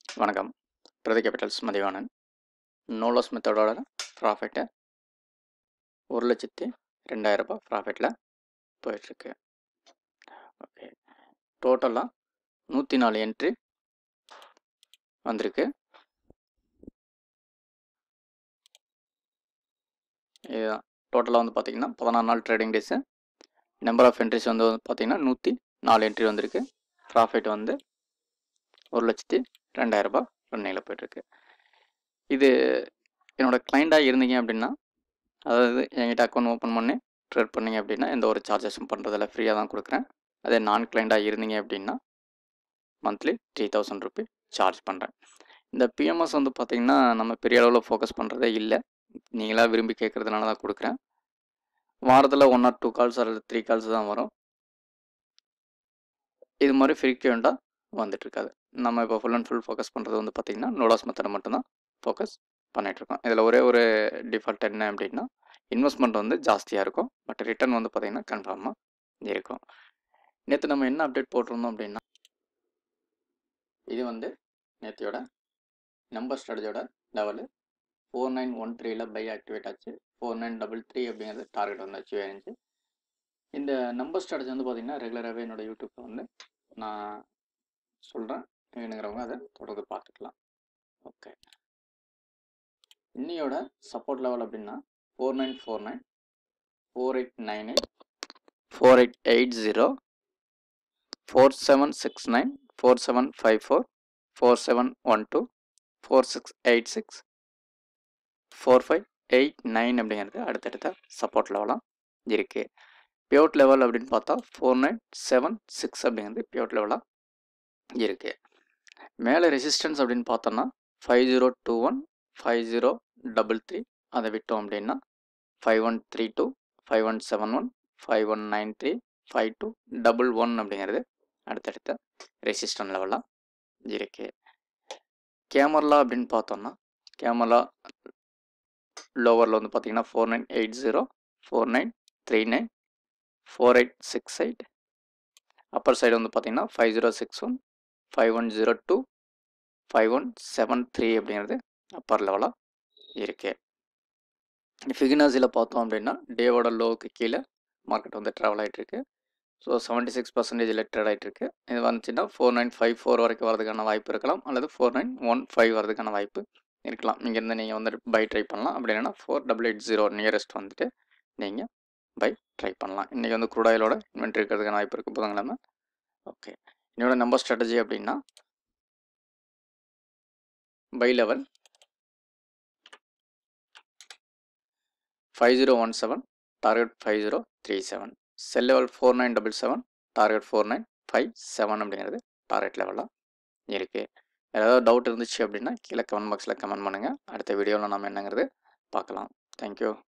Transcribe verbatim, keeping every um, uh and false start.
வணக்கம். Prathi capitals Mathivanan. No loss மெத்தடோட profit ஒரு லட்சத்தி ரெண்டாயிரம் ரூபாய் ப்ராஃபிட்டில் போயிட்டுருக்கு. ஓகே, டோட்டலாக நூற்றி நாலு என்ட்ரி வந்திருக்கு. இதுதான் டோட்டலாக வந்து பார்த்திங்கன்னா பதினாறு நாள் trading days. Number of entries வந்து பார்த்திங்கன்னா நூற்றி நாலு என்ட்ரி வந்திருக்கு. ப்ராஃபிட் வந்து ஒரு லட்சத்தி ரெண்டாயிரம் ரூபாய் ரன்னிங்கில் போயிட்டுருக்கு. இது என்னோடய கிளைண்ட்டாக இருந்தீங்க அப்படின்னா, அதாவது என்கிட்ட அக்கௌண்ட் ஓப்பன் பண்ணி ட்ரேட் பண்ணிங்க அப்படின்னா எந்த ஒரு சார்ஜஸும் பண்ணுறதில்ல, ஃப்ரீயாக தான் கொடுக்குறேன். அதே நான் கிளைண்ட்டாக இருந்தீங்க அப்படின்னா monthly three thousand rupee charge பண்ணுறேன். இந்த பிஎம்எஸ் வந்து பார்த்திங்கன்னா நம்ம பெரிய அளவில் ஃபோக்கஸ் பண்ணுறதே இல்லை, நீங்களாக விரும்பி கேட்குறதுனால தான் கொடுக்குறேன். வாரத்தில் ஒன் ஆர் டூ கால்ஸ் அல்லது த்ரீ கால்ஸ் தான் வரும். இது மாதிரி ஃப்ரீக்வெண்ட்டாக வந்துட்டுருக்காது. நம்ம இப்போ ஃபுல் அண்ட் ஃபுல் ஃபோக்கஸ் பண்ணுறது வந்து பார்த்திங்கன்னா நோலாஸ் மெத்தடை மட்டும்தான் ஃபோக்கஸ் பண்ணிகிட்ருக்கோம். இதில் ஒரே ஒரு டிஃபால்ட் என்ன அப்படின்னா, இன்வெஸ்ட்மெண்ட் வந்து ஜாஸ்தியாக இருக்கும், பட் ரிட்டர்ன் வந்து பார்த்திங்கன்னா கன்ஃபார்மாக இருக்கும். நேற்று நம்ம என்ன அப்டேட் போட்டிருந்தோம் அப்படின்னா, இது வந்து நேற்றையோட நம்பர் ஸ்ட்ராட்டஜியோட லெவலு ஃபோர் நைன் ஒன் த்ரீல பை ஆக்டிவேட் ஆச்சு. ஃபோர் நைன் டபுள் த்ரீ அப்படிங்கிறது டார்கெட் வந்து அச்சீவ் ஆயிருந்துச்சு. இந்த நம்பர் ஸ்ட்ராட்டஜி வந்து பார்த்திங்கன்னா ரெகுலராகவே என்னோடய யூடியூப்பில் வந்து நான் சொல்கிறேன், வேணுங்கிறவங்க அதை தொடர்ந்து பார்த்துக்கலாம். ஓகே, இன்னையோட சப்போர்ட் லெவல் அப்படின்னா four nine four nine four eight nine eight four eight eight zero four seven six nine four seven five four four seven one two four six eight six four five eight nine அப்படிங்கிறது அடுத்தடுத்த support லெவலாக இருக்குது. பியோட் level அப்படின்னு பார்த்தா four nine seven six அப்படிங்கிறது பியோட் லெவலாக இருக்குது. மேலே ரெசிஸ்டன்ஸ் அப்படின்னு பார்த்தோன்னா five zero two one five zero double three, அதை விட்டோம் அப்படின்னா five one three two five one seven one five one nine three five two double one அப்படிங்கிறது அடுத்தடுத்த ரெசிஸ்டன்ட் லெவலாக இருக்குது. கேமரா அப்படின்னு பார்த்தோன்னா கேமரா லோவரில் வந்து பார்த்திங்கன்னா four nine eight zero four nine three nine four eight six eight, upper side வந்து பார்த்திங்கன்னா five zero six one five one zero two five one seven three அப்படிங்கிறது அப்பர் லெவலாக இருக்குது. ஃபிகினாசியில் பார்த்தோம் அப்படின்னா டேவோட லோவுக்கு கீழே மார்க்கெட் வந்து ட்ராவல் ஆகிட்டுருக்கு. ஸோ செவன்ட்டி சிக்ஸ் பர்சன்டேஜில் ட்ரேட் ஆகிட்டுருக்கு. இது வந்துச்சுன்னா ஃபோர் நைன் ஃபைவ் ஃபோர் வரைக்கும் வரதுக்கான வாய்ப்பு இருக்கலாம், அல்லது ஃபோர் நைன் ஒன் ஃபைவ் வரதுக்கான வாய்ப்பு இருக்கலாம். இங்கேருந்து நீங்கள் வந்து பை ட்ரை பண்ணலாம். அப்படி இல்லைன்னா four double eight zero nearest வந்துட்டு நீங்கள் பை ட்ரை பண்ணலாம். இன்றைக்கி வந்து க்ரூடாயிலோட இன்வென்ட்ரி இருக்கிறதுக்கான வாய்ப்பு இருக்குது புதன்கிழமை. ஓகே, என்னோட நம்பர் ஸ்ட்ராட்டஜி அப்படின்னா buy level five zero one seven target five zero three seven, sell level four nine double seven target four nine five seven அப்படிங்கிறது டார்கெட் லெவலாக இருக்குது. ஏதாவது டவுட் இருந்துச்சு அப்படின்னா கீழே கமெண்ட் பாக்ஸில் கமெண்ட் பண்ணுங்கள். அடுத்த வீடியோவில் நம்ம என்னங்கிறது பார்க்கலாம். தேங்க்யூ.